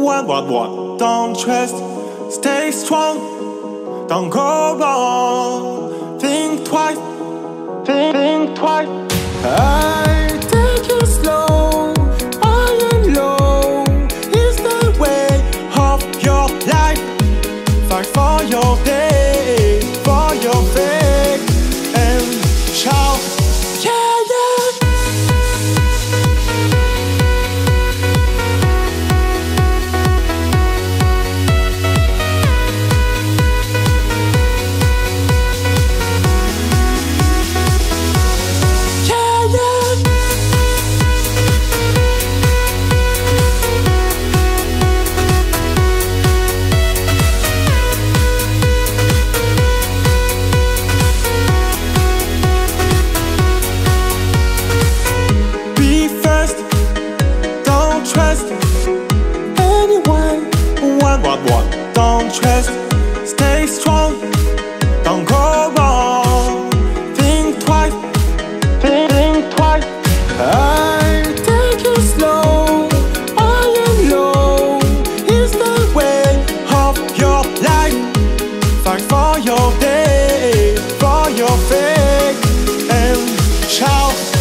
What? Don't trust, stay strong, don't go wrong. Think twice, think twice. I take it slow, high and low. Is the way of your life. Fight for your day, for your faith, and shout, yeah, yeah. Trust anyone. What? Don't trust, stay strong, don't go wrong. Think twice, think twice. I take it slow, high and low. Is the way of your life. Fight for your day, for your faith, and shout.